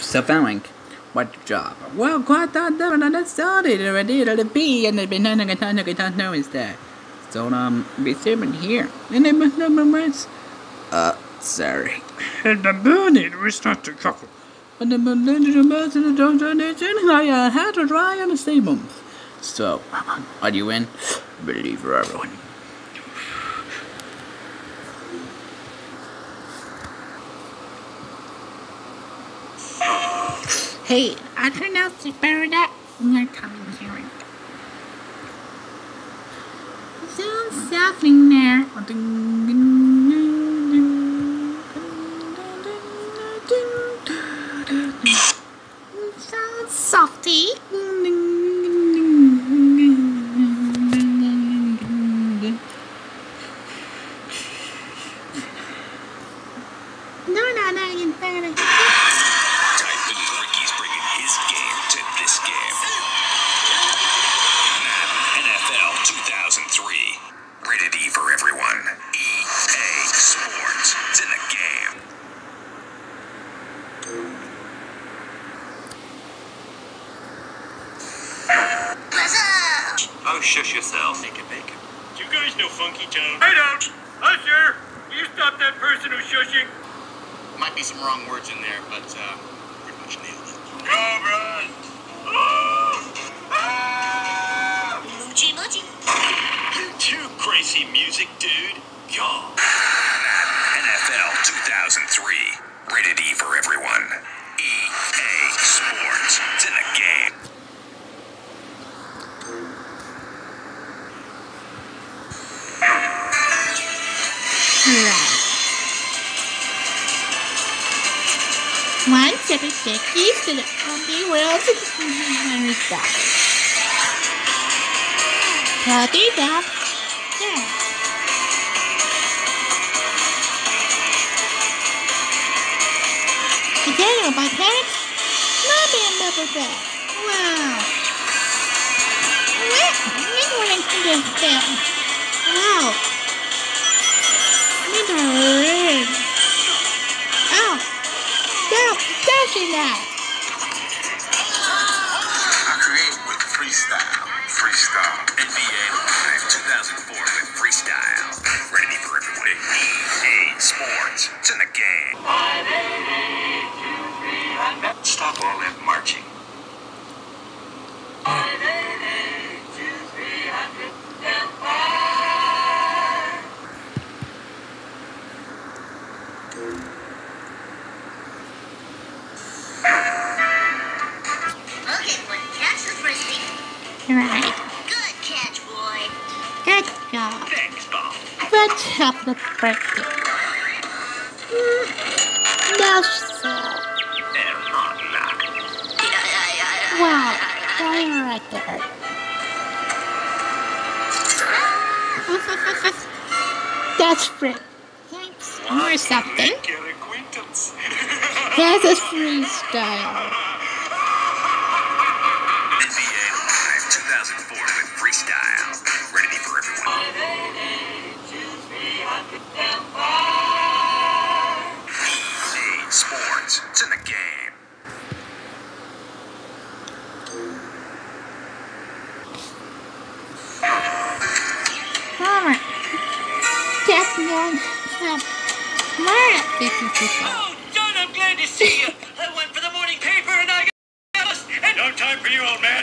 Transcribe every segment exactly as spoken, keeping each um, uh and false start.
Self-founding. What job? Well, quite that different than it started already. It'll be, and they've been nothing, nothing, nothing, know instead. So, um, be sitting here. And they must know my words. Uh, sorry. And the burning was not to couple. And the millennial birds in the donation, I had to dry on the stable. So, are you in? Believe for everyone. Hey, I turned out to better that in your coming hearing. Sounds something there. Sounds softy. No, no, no, you better. Rated E for everyone. E A Sports. It's in the game. Oh, shush yourself. Make it bacon. Do you guys know Funky Town? I don't. Usher, will you stop that person who's shushing? Might be some wrong words in there, but uh, pretty much nailed it. Cobra! Oh! Ah! Moochie moochie. Too crazy music, dude. Yo. N F L two thousand three. Rated E for everyone. E A Sports. It's in the game. Once every get used to the bumpy world and stuff. Puppy dog. Yeah. Potato by carrots? Maybe a rubber bag. Wow. What? Anyone can just tell. Wow. Need a ring. Oh. Stop touching that. I create with freestyle. Freestyle. N B A Live two thousand four with freestyle. Ready for everyone. E A Sports. It's in the game. Stop all that marching. Right. Good catch, boy. Good job. Thanks, Bob. Let's have the birthday. Mm, no, so. Wow, fire right there. That's free. Thanks. Or something. That's a freestyle. N B A Live two thousand four with freestyle. Ready for everyone. E A Sports. It's in the game. Alright. That's one. Where at fifty people? Oh, John, I'm glad to see you. I went for the morning paper and I got lost. And no time for you, old man.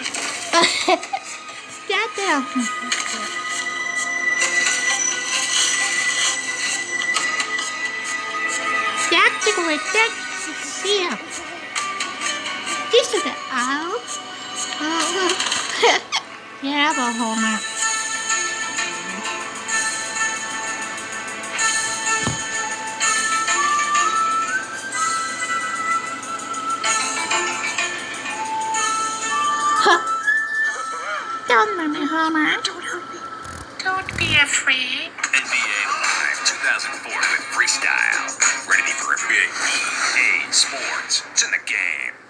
Stand down. That's a great thing to see him. This is the owl. Oh, yeah, but Homer. Don't let me, Homer. Don't be afraid. N B A Live two thousand four with freestyle. Ready for every E A Sports. It's in the game.